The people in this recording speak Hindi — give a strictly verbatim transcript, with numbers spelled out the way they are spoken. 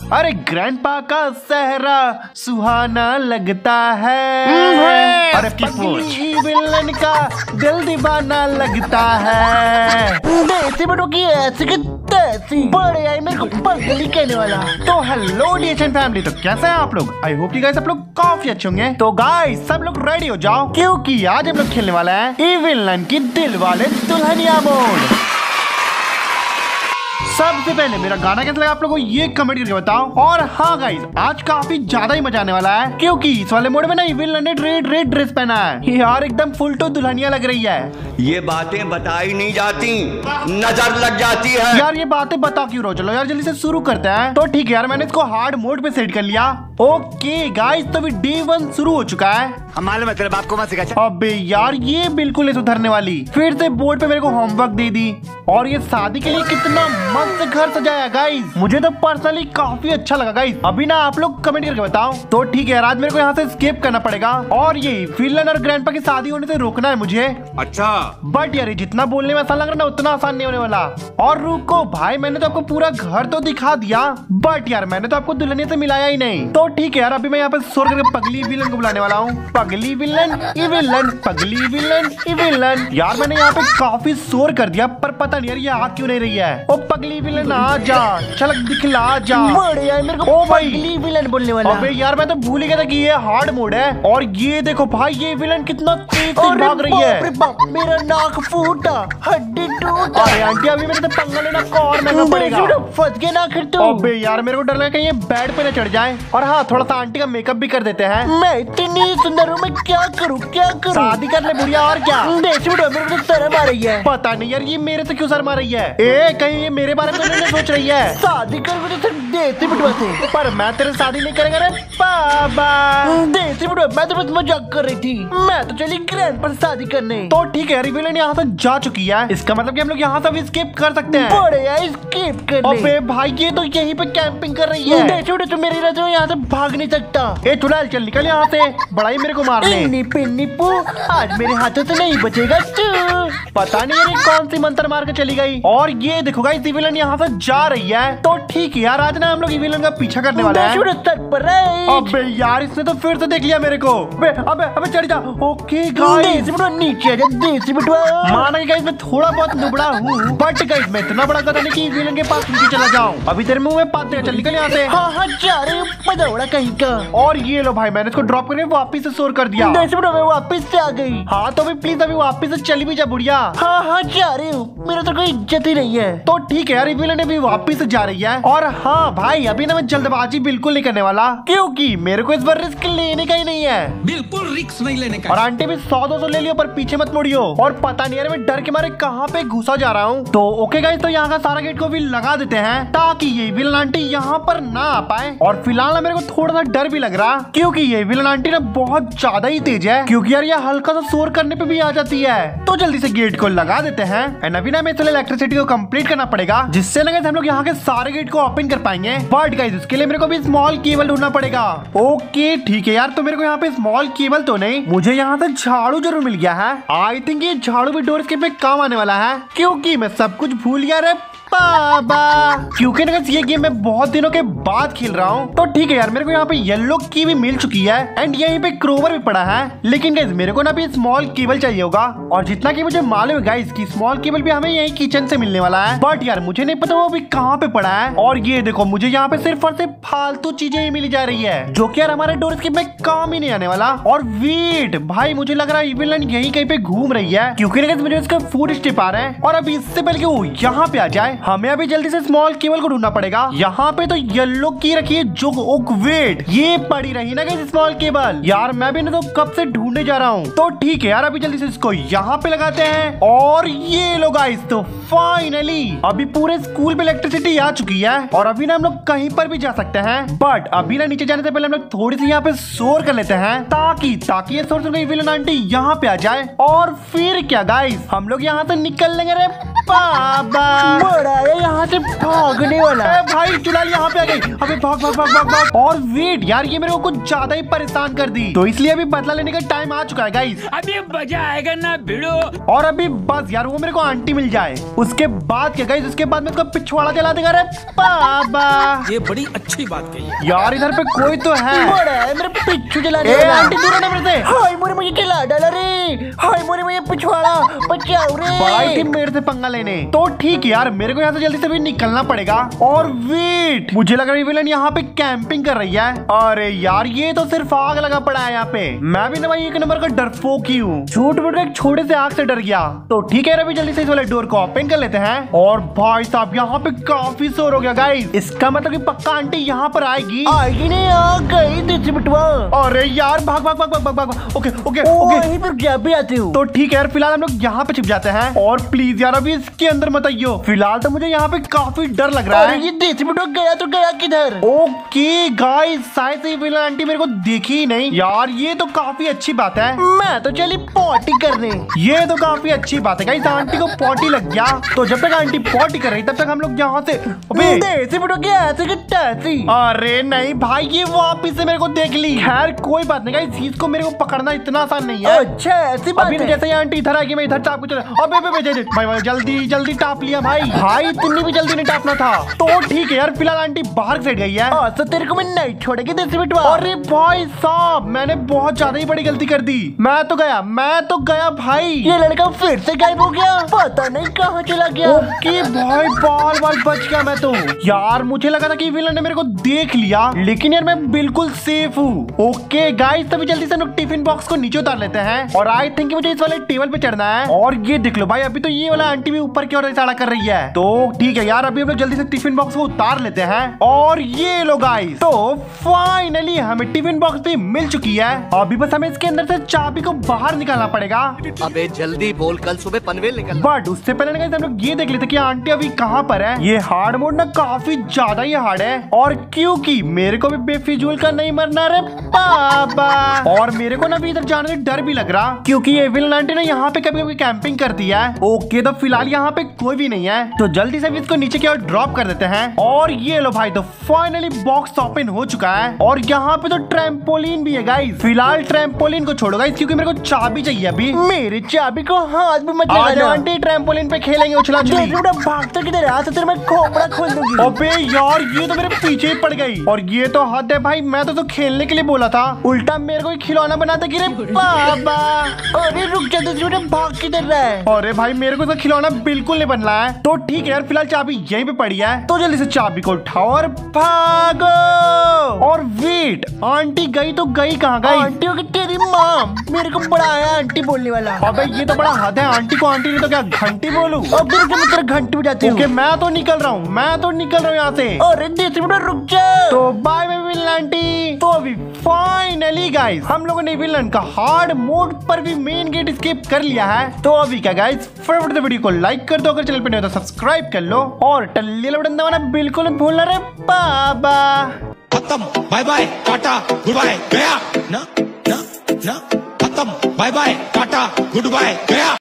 अरे ग्रैंडपा का सहरा सुहाना लगता है, अरे पगली विलन का दिल दीवाना लगता है। देसी बटो की ऐसी की तैसी बड़े आई मेरे को पगली कहने वाला। तो हेलो डिएशन फैमिली, तो कैसे हैं आप लोग? आई होप कि गाइस आप लोग काफी अच्छे होंगे। तो गाइस सब लोग रेडी हो जाओ, क्योंकि आज हम लोग खेलने वाले हैं ई विलन की दिल वाले दुल्हनिया मोड। सबसे पहले मेरा गाना कैसा लगा आप लोगों को ये कमेंट करके बताओ। और हाँ गाइस, आज काफी ज्यादा ही मजा आने वाला है, क्योंकि इस वाले मोड में ना विलन ने रेड रेड ड्रेस पहना है यार, एकदम फुल टू दुल्हनिया लग रही है। ये बातें बताई नहीं जाती, नजर लग जाती है। यार ये बातें बता क्यों रहो, चलो यार जल्दी से शुरू करते हैं। तो ठीक है यार, मैंने इसको हार्ड मोड पे सेट कर लिया। ओके गाइस, तो डे वन शुरू हो चुका है। हम मालूम है तेरे बाप को मत सिखा। अबे यार ये बिल्कुल नहीं सुधरने वाली, फिर से बोर्ड पे मेरे को होमवर्क दे दी। और ये शादी के लिए कितना मस्त घर सजाया गाइस, मुझे तो पर्सनली काफी अच्छा लगा गाइस। अभी ना आप लोग कमेंट करके बताओ। तो ठीक है यार, आज मेरे को यहाँ से स्केप करना पड़ेगा और ये विलन और ग्रैंडपा की शादी होने से रोकना है मुझे। अच्छा बट यार जितना बोलने में आसान लग रहा है ना, उतना आसान नहीं होने वाला। और रुको भाई, मैंने तो आपको पूरा घर तो दिखा दिया, बट यार मैंने तो आपको दुल्हनिया से मिलाया ही नहीं। तो ठीक है यार, अभी मैं यहाँ पे शोर करके पगली विलन को बुलाने वाला हूँ। पगली विलन ई विलन, पगली विलन ई विलन। यार मैंने यहाँ पे काफी शोर कर दिया, पर पता नहीं यार ये आ क्यों नहीं रही है। ओ पगली विलन आ जा, झलक दिखला जा। बड़े आई मेरे को ओ भाई पगली विलन बोलने वाला। अबे यार मैं तो भूल ही गया था कि ये हार्ड मोड है। और ये देखो भाई, ये विलन कितना तेज तेज भाग रही है। बाप रे बाप, मेरा नाक फूटा, हड्डी टूटा। अरे आंटी अभी मेरे तो पंगा लेना को और महंगा पड़ेगा। फंस गया ना फिर तो। अबे यार मेरे को डर लगा कहीं ये बेड पे न चढ़ जाए। और हाँ, थोड़ा सा आंटी का मेकअप भी कर देते हैं। मैं इतनी सुंदर हूँ, मैं क्या करूँ क्या करूँ? शादी कर ले बुढ़िया, और क्या। देसी बटो मेरे को तो शर्म आ रही है। पता नहीं यार ये मेरे से क्यों शर्म आ रही है। ए कहीं ये मेरे बारे में तो नहीं सोच रही है। शादी कर तो सिर्फ देसी बटुआ से। पर मैं तेरे शादी नहीं करेगा रे बाबा। देसी बटुआ, मैं तो बस मजाक कर रही थी। मैं तो चली ग्रैंड पर शादी करने। तो ठीक है, विलन यहाँ से जा चुकी है, इसका मतलब कि हम लोग यहाँ से भी स्किप कर सकते हैं। बड़े यार स्किप करने। अबे भाई ये तो यहीं पे कैंपिंग कर रही है। देसी बटुआ तो मेरी वजह से यहाँ से भाग नहीं सकता। ए चुड़ैल चल निकल यहाँ से, बड़ा ही मेरे को मारने। इन्नी पिन्नी पू, आज मेरे हाथों से नहीं बचेगा तू। पता नहीं यार कौन सी मंत्र मार के चली गई। और ये देखो गाइस, विलन यहाँ से जा रही है। तो ठीक है यार, आज ना हम लोग विलन का पीछा करने वाले हैं। अबे यार इसने तो फिर से देख लिया मेरे को। अबे अबे अबे चढ़ जा। ओके गाइस, नीचे आ जा देसी बटुआ। माना कि गाइस मैं थोड़ा बहुत दुबड़ा हूँ, बट गाइस मैं इतना बड़ा गधा नहीं कि विलन के पास नीचे चला जाऊँ। अभी तेरे मुंह में पात देगा, चल निकल यहाँ से। हाँ हाँ जा रही हूँ, पदौड़ा कहीं का। और ये लो भाई, मैंने इसको ड्रॉप करके वापिस से शोर कर दिया। देसी बटुआ मैं वापिस से आ गई। हाँ तो अभी प्लीज अभी वापिस से चली भी जा बुढ़िया। हाँ हाँ जा रही हूँ, मेरा तो कोई इज्जत ही नहीं है। तो ठीक है यार, विलन अभी वापिस से जा रही है। और हाँ भाई, अभी ना मैं जल्दबाजी बिल्कुल नहीं करने वाला, क्योंकि मेरे को इस बार रिस्क लेने का ही नहीं है। बिल्कुल रिस्क नहीं लेने का। और आंटी भी सौ दो सौ ले लियो, पर पीछे मत मुड़ियो। और पता नहीं यार मैं डर के मारे कहाँ पे घुसा जा रहा हूँ। तो ओके गाइस, तो यहाँ का सारा गेट को भी लगा देते हैं, ताकि ये विलन आंटी यहाँ पर ना आ पाए। और फिलहाल मेरे को थोड़ा सा डर भी लग रहा, क्योंकि ये विलन आंटी ना बहुत ज्यादा ही तेज है, क्योंकि यार ये हल्का सा शोर करने पे भी आ जाती है। तो जल्दी से गेट को लगा देते हैं। एंड अभी ना हमें इलेक्ट्रिसिटी को कंप्लीट करना पड़ेगा, जिससे ना गाइस हम लोग यहाँ के सारे गेट को ओपन कर पाएंगे। बट गाइस उसके लिए मेरे को भी स्मॉल केबल ढूंढना पड़ेगा। ओके ठीक है यार, तो मेरे को यहाँ पे स्मॉल केबल तो नहीं, मुझे यहाँ से झाड़ू जरूर मिल गया है। आई थिंक ये झाड़ू भी डोर के पे काम आने वाला है, क्योंकि मैं सब कुछ भूल गया रे बाबा। क्योंकि ना ये गेम मैं बहुत दिनों के बाद खेल रहा हूँ। तो ठीक है यार, मेरे को यहाँ पे येलो की भी मिल चुकी है, एंड यहीं पे क्रोवर भी पड़ा है। लेकिन गाइस मेरे को ना भी स्मॉल केबल चाहिए होगा, और जितना कि मुझे मालूम है गाइस की स्मॉल केबल भी हमें यही किचन से मिलने वाला है। बट यार मुझे नहीं पता वो अभी कहाँ पे पड़ा है। और ये देखो, मुझे यहाँ पे सिर्फ और सिर्फ फालतू चीजें ही मिली जा रही है, जो कि यार हमारे डोर स्किप में काम ही नहीं आने वाला। और वेट भाई, मुझे लग रहा है विलन यहीं कहीं पे घूम रही है, क्योंकि गाइस मुझे इसका फूड स्टेप आ रहा है। और अभी इससे पहले कि वो यहाँ पे आ जाए, हमें अभी जल्दी से स्मॉल केबल को ढूंढना पड़ेगा। यहाँ पे तो येलो की रखी है, जो ओक वेट ये पड़ी रही ना गाइस स्मॉल केबल। यार मैं भी ना तो कब से ढूंढने जा रहा हूँ। तो ठीक है यार, अभी जल्दी से इसको यहाँ पे लगाते हैं। और ये लो गाइस, तो फाइनली अभी पूरे स्कूल पे इलेक्ट्रिसिटी आ चुकी है, और अभी ना हम लोग कहीं पर भी जा सकते हैं। बट अभी ना नीचे जाने से पहले हम लोग थोड़ी सी यहाँ पे शोर कर लेते हैं, ताकि ताकि ये शोर सुन के विलन आंटी यहाँ पे आ जाए। और फिर क्या गाइस, हम लोग यहाँ से निकल लेंगे रे बाबा। बड़ा आया यहाँ से भागने वाला। ए भाई चुड़ैल यहाँ पे आ गई। अबे भाग भाग भाग भाग भाग। और वेट यार, ये मेरे को कुछ ज्यादा ही परेशान कर दी, तो इसलिए अभी बदला लेने का टाइम आ चुका है गाइस। अभी मजा आएगा ना भिड़ो। और अभी बस यार वो मेरे को आंटी मिल जाए, उसके बाद क्या गाइस, उसके बाद मैं उसका पिछवाड़ा जला देगा। रे बाबा, ये बड़ी अच्छी बात कही है यार इधर पे कोई तो है। बड़ा है मेरे पिच्छू जलाने ए वाला। आंटी दूर रहना मेरे से। हाय मोरे मुझे जला डाला रे। हाय मोरे मुझे पिछवाड़ा बचाओ रे। बड़ा थी मेरे से पंगा लेने। तो ठीक है यार, मेरे को यहाँ से जल्दी से भी निकलना पड़ेगा। और वेट, मुझे लग रहा है विलन यहाँ पे कैंपिंग कर रही है। अरे यार ये तो सिर्फ आग लगा पड़ा है यहाँ पे। मैं भी ना भाई एक नंबर का डरपोक ही हूँ, झूठ बोल एक छोटे से आग से डर गया। तो ठीक है, अभी जल्दी से इस वाले डोर को ओपन कर लेते हैं। और भाई साहब यहाँ पे काफी शोर हो गया गाइस, इसका मतलब कि पक्का आंटी यहाँ पर आएगी। आएगी नहीं, आ गई देसी बिटवा। अरे यार भाग भाग भाग भाग भाग भाग। ओके ओके ओ, ओके, वहीं पर क्या भी आती हूँ। तो ठीक है यार, फिलहाल हम लोग यहाँ पे छिप जाते हैं। और प्लीज यार अभी इसके अंदर मत आइयो, फिलहाल तो मुझे यहाँ पे काफी डर लग रहा अरे है। ये देसी बिटवा गया तो गया किधर। ओके गाइस, शायद से विलन आंटी मेरे को देखी ही नहीं यार, ये तो काफी अच्छी बात है। मैं तो चली पॉटी करने। ये तो काफी अच्छी बात है गाइस, आंटी को पॉटी लग गया। तो जब तक आंटी पॉटी कर रही तब तक हम लोग यहाँ से। अबे देसी बिटवा गया ऐसे कि तैसी। अरे नहीं भाई, ये वापिस से मेरे को देख ली। खैर कोई बात नहीं गाइस, इसको मेरे को पकड़ना इतना आसान नहीं है। अच्छा ऐसी बात अभी है। जैसे ही आंटी इधर आएगी मैं इधर टाप को चला। अबे अबे अबे, भाई भाई जल्दी जल्दी टाप लिया भाई। भाई इतनी भी जल्दी नहीं टापना था। तो ठीक है यार, फिलहाल आंटी बाहर से गई है। आज तो तेरे को मैं नहीं छोड़ेगी देसी बिटवा। अरे भाई साहब, मैंने बहुत ज्यादा ही बड़ी गलती कर दी। मैं तो गया मैं तो गया भाई। ये लड़का फिर से गायब हो गया, पता नहीं कहाँ चला गया। ओके भाई, बाल बाल बच गया मैं तो। यार मुझे लगा था कि विलन ने मेरे को देख लिया, लेकिन यार मैं बिल्कुल सेफ हूँ। ओके गाइस, तभी जल्दी से लोग टिफिन बॉक्स को नीचे उतार लेते हैं। और आई थिंक मुझे इस वाले टेबल पे चढ़ना है। और ये देख लो भाई, अभी तो ये वाला आंटी भी ऊपर की ओर इशारा कर रही है। तो ठीक है यार, अभी हम लोग जल्दी से टिफिन बॉक्स को उतार लेते हैं। और ये लो गाइस, तो फाइनली हमें टिफिन बॉक्स भी मिल चुकी है। अभी बस हमें इसके अंदर से चाबी को बाहर निकालना पड़ेगा। अबे जल्दी बोल, कल सुबह पनवेल निकल। बट उससे पहले ना हम लोग ये देख लेते कि आंटी अभी कहाँ पर है। ये हार्ड मोड ना काफी ज्यादा ही हार्ड है, और क्योंकि मेरे को भी बेफिजूल का नहीं मरना रे बाबा। और मेरे को ना भी इधर जाने से डर भी लग रहा, क्योंकि ये विलन आंटी ना यहाँ पे कभी कभी कैंपिंग करती है। ओके, तो फिलहाल यहाँ पे कोई भी नहीं है, तो जल्दी से इसको नीचे की ओर ड्रॉप कर देते हैं। और ये लो भाई, तो फाइनली बॉक्स ओपन हो चुका है। और यहाँ पे तो ट्रैम्पोलिन भी है गाइस। फिलहाल ट्रैम्पोलिन को छोड़ो गाइस, क्योंकि मेरे को चाबी चाहिए अभी। मेरी चाबी को हाथ में मत आज लगाना। आंटी ट्रैम्पोलिन पे खेलेंगे उछला उछली। भागता किधर है, तेरे मैं खोपड़ा खोल दूंगी। अबे यार, ये तो मेरे पीछे ही पड़ गई। और ये तो हद है भाई, मैं तो, तो खेलने के लिए बोला था, उल्टा मेरे को ही खिलौना बनाता कि रे बाबा। अरे रुक जा, दूसरे भाग किधर रहा है। अरे भाई, मेरे को तो खिलौना बिल्कुल नहीं बनना है। तो ठीक है यार, फिलहाल चाबी यहीं पे पड़ी है, तो जल्दी से चाबी को उठाओ और भागो। और वेट, आंटी गई तो गई कहाँ गई? आंटी हो गई तेरी माँ। मेरे को बड़ा आया आंटी बोलने वाला। अबे ये तो बड़ा हद है, आंटी को आंटी नहीं तो क्या घंटी बोलूं? अब फिर से मैं तेरा घंटी बजाती हूँ। ओके, मैं तो निकल रहा हूँ, मैं तो निकल रहा हूँ यहाँ से। अरे देसी बेटा रुक जा। तो बाय बाय विलन आंटी। तो अभी फाइनली गाइस, हम लोगों ने विलन का हार्ड मोड पर भी मेन गेट स्किप कर लिया है। तो अभी क्या गाइस, फटाफट से वीडियो को लाइक कर दो, अगर चैनल पे नहीं हो तो सब्सक्राइब कर लो, और टल्ली वाला बटन दबाना बिल्कुल मत भूलना रे बाबा। खत्म, bye bye tata goodbye गया ना ना ना खत्म, bye bye tata goodbye गया।